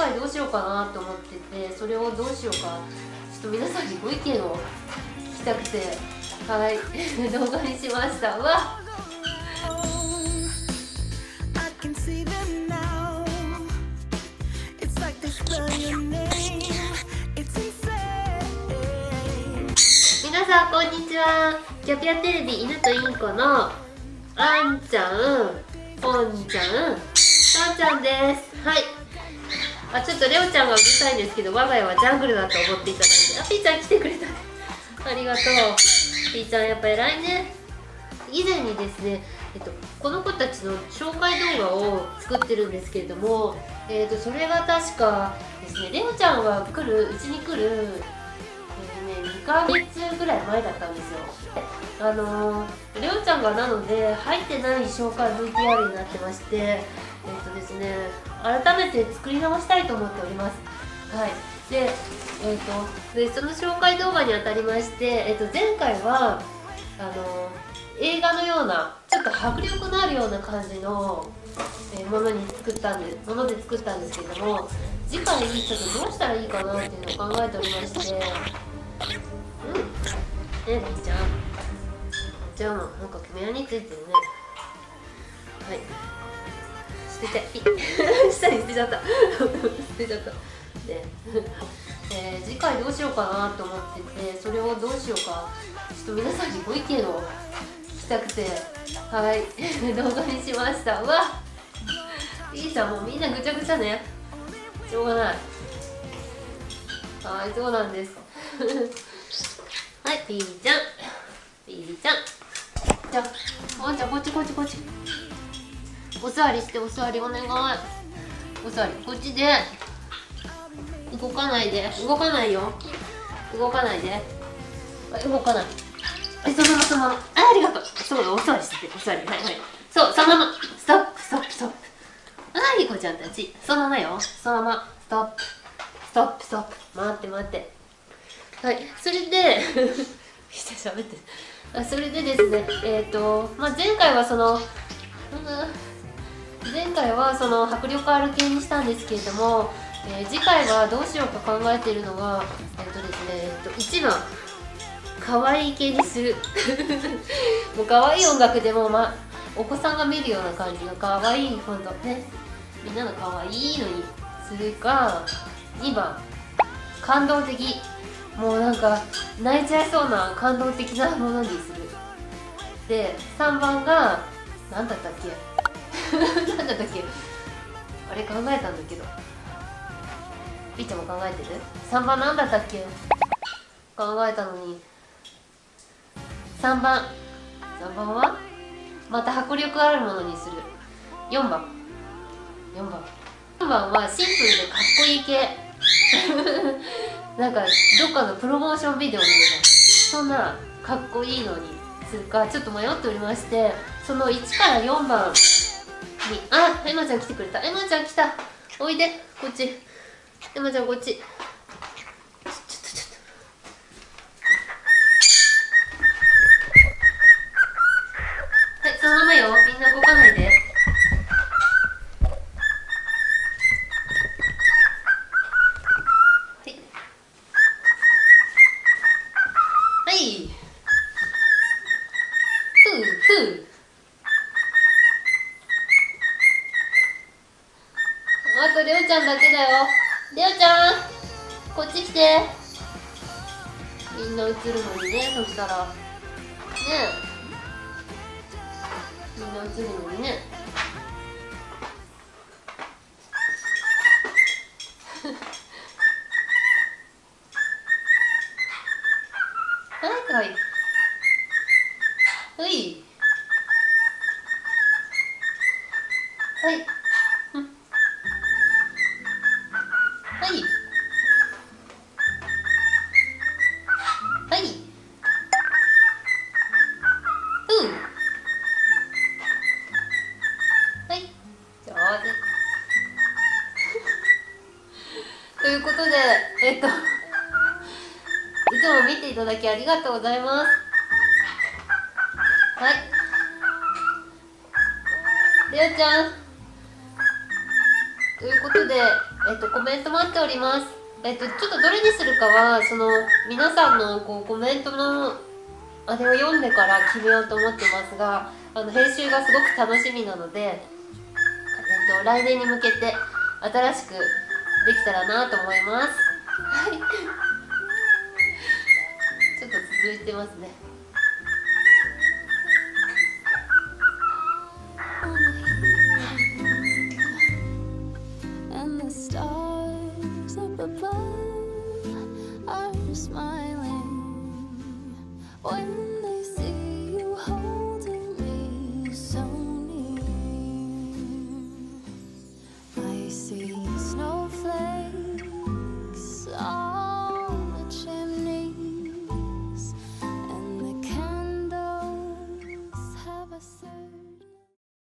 回どうしようかなと思ってて、それをどうしようか、ちょっと皆さんにご意見を聞きたくて、はい動画にしました。うわ皆さんこんにちは。キャピアテレビ犬とインコのあんちゃん、ぽんちゃん、たんちゃんです。はい。ちょっとレオちゃんがうるさいんですけど、我が家はジャングルだと思っていただいて、ピーちゃん来てくれたね。ありがとう。ピーちゃんやっぱ偉いね。以前にですね、この子たちの紹介動画を作ってるんですけれども、それが確かですね、レオちゃんがうちに来る、2ヶ月ぐらい前だったんですよ。レオちゃんがなので入ってない紹介 VTR になってまして、ですね、改めて作り直したいと思っております。はい。で、その紹介動画にあたりまして、前回は映画のようなちょっと迫力のあるような感じのもので作ったんですけれども、次回ちょっとどうしたらいいかなっていうのを考えておりまして、みーちゃん、じゃあなんか目についてるね。はい、捨てちゃ下に捨てちゃった捨てちゃったで、次回どうしようかなと思ってて、それをどうしようか、ちょっと皆さんにご意見を聞きたくて、はい動画にしました。うわいいじゃん、もうみんなぐちゃぐちゃね、しょうがない。はい、そうなんですはい、ピーちゃん、ピーちゃん、じゃあワンちゃんこっちお座りして、お座りお願い。お座りこっちで、動かないで、動かないよ、動かないで、動かない、そのまま、ありがとう。そうだ、お座りしてて、お座り、はいはい、そう、そのまま、ストップはい、こちゃんたち、そのままよ、そのまま、ストップ、待って、はい、それで喋ってる。それでですね、前回は迫力ある系にしたんですけれども、次回はどうしようか考えているのが、ですね、1番可愛い系にするもう可愛い音楽でも、お子さんが見るような感じの可愛いフォントね、みんなの可愛いのにするか、2番感動的、もうなんか泣いちゃいそうな感動的なものにする。で、3番が何だったっけあれ考えたんだけど、ピッチャーも考えてる。3番何だったっけ、考えたのに。3番はまた迫力あるものにする。4番はシンプルでかっこいい系なんかどっかのプロモーションビデオのような、そんなかっこいいのにするかちょっと迷っておりまして、その1から4番に、エマちゃん来てくれた。エマちゃん来た、おいでこっち、エマちゃんこっち、はい、そのままよ、みんな動かないで。あとレオちゃんだけだよ。レオちゃんこっち来て。みんな映るのにね、そしたらねえ、みんな映るのにねはい、上手ということで、いつも見ていただきありがとうございます。はい、レオちゃんということで、コメント待っております。ちょっとどれにするかは皆さんのコメントのあれを読んでから決めようと思ってますが、編集がすごく楽しみなので、来年に向けて新しくできたらなと思います。はいちょっと続いてますね。